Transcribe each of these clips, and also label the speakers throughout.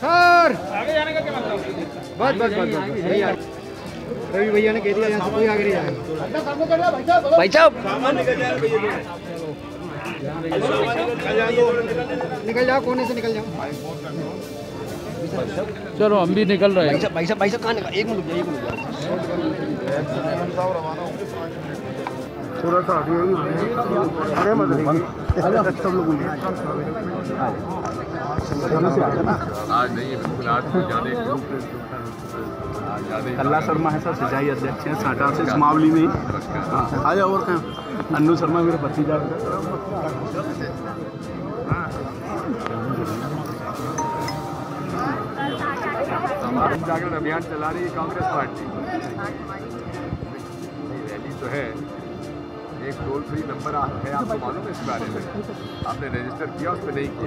Speaker 1: Sir आगे जाने का क्या मतलब? बस रवि भैया ने कह दिया यहाँ से कोई आगे नहीं जाएगा। भाई साहब निकल जाओ, कोने से निकल जाओ।
Speaker 2: चलो हम भी निकल रहे हैं।
Speaker 1: भाई साहब कहाँ निकल? एक मिनट रुक जाओ। थोड़ा सा अरे मत सब लोग
Speaker 3: आज नहीं है, बिल्कुल आज को जाने
Speaker 4: कल्ला शर्मा है सर, सिंचाई अध्यक्ष हैं साटा से सुमावली में। आ जाओ। और कहाँ? अन्नू शर्मा मेरे भतीजा।
Speaker 3: जागरण अभियान चला रही है कांग्रेस पार्टी। रैली तो है, एक टोल फ्री नंबर है, आपको मालूम है इस बारे में? आपने रजिस्टर किया, उस पर नहीं किया?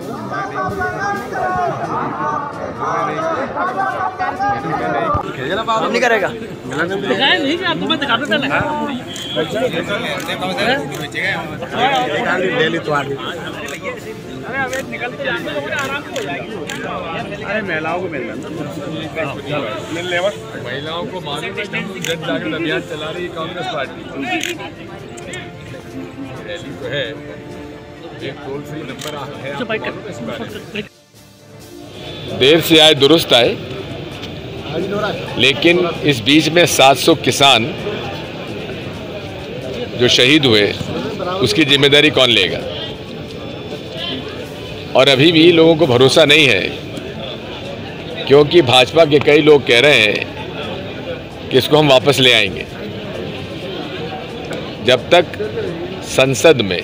Speaker 1: नहीं करेगा।
Speaker 4: अरे महिलाओं को मिल
Speaker 3: महिलाओं को मालूम है जन जागरण अभियान चला रही है कांग्रेस पार्टी। रैली तो है, एक टोल फ्री नंबर है, आपको मालूम है इस बारे में? देर से आए दुरुस्त आए, लेकिन इस बीच में 700 किसान जो शहीद हुए उसकी जिम्मेदारी कौन लेगा? और अभी भी लोगों को भरोसा नहीं है, क्योंकि भाजपा के कई लोग कह रहे हैं कि इसको हम वापस ले आएंगे। जब तक संसद में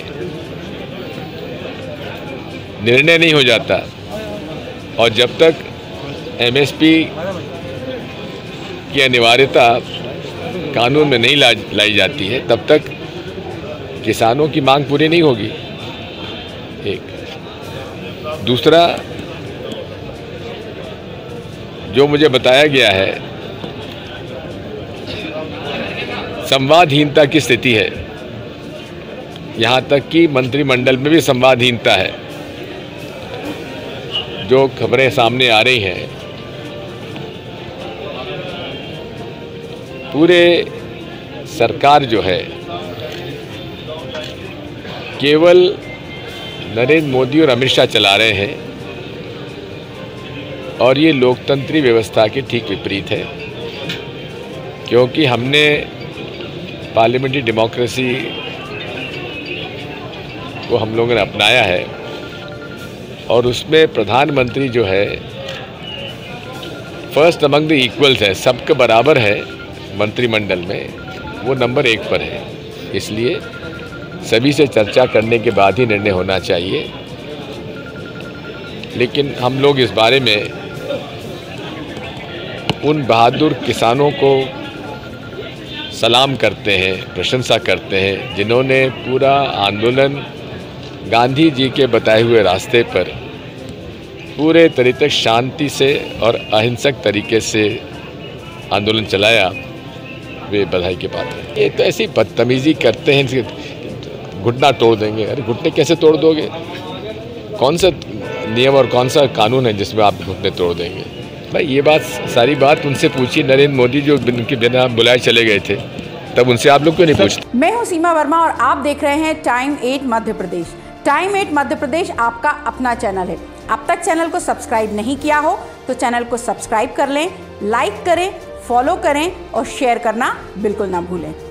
Speaker 3: निर्णय नहीं हो जाता और जब तक एमएसपी की अनिवार्यता कानून में नहीं लाई जाती है, तब तक किसानों की मांग पूरी नहीं होगी। एक दूसरा, जो मुझे बताया गया है, संवादहीनता की स्थिति है। यहाँ तक कि मंत्रिमंडल में भी संवादहीनता है। जो खबरें सामने आ रही हैं, पूरे सरकार जो है केवल नरेंद्र मोदी और अमित शाह चला रहे हैं, और ये लोकतंत्री व्यवस्था के ठीक विपरीत है। क्योंकि हमने पार्लियामेंट्री डेमोक्रेसी को हम लोगों ने अपनाया है, और उसमें प्रधानमंत्री जो है फर्स्ट अमंग द इक्वल्स है, सबके बराबर है मंत्रिमंडल में, वो नंबर 1 पर है। इसलिए सभी से चर्चा करने के बाद ही निर्णय होना चाहिए। लेकिन हम लोग इस बारे में उन बहादुर किसानों को सलाम करते हैं, प्रशंसा करते हैं, जिन्होंने पूरा आंदोलन गांधी जी के बताए हुए रास्ते पर पूरे तरीके शांति से और अहिंसक तरीके से आंदोलन चलाया। वे बधाई के पात्र हैं। ये तो ऐसी बदतमीजी करते हैं, घुटना तोड़ देंगे। अरे घुटने कैसे तोड़ दोगे? कौन सा नियम और कौन सा कानून है जिसमें आप घुटने तोड़ देंगे? भाई ये बात, सारी बात उनसे पूछिए। नरेंद्र मोदी जो उनके बिना बुलाए चले गए थे, तब उनसे आप लोग क्यों नहीं पूछते?
Speaker 5: मैं हूं सीमा वर्मा और आप देख रहे हैं टाइम 8 मध्य प्रदेश। टाइम 8 मध्य प्रदेश आपका अपना चैनल है। अब तक चैनल को सब्सक्राइब नहीं किया हो तो चैनल को सब्सक्राइब कर लें, लाइक करें, फॉलो करें और शेयर करना बिल्कुल ना भूलें।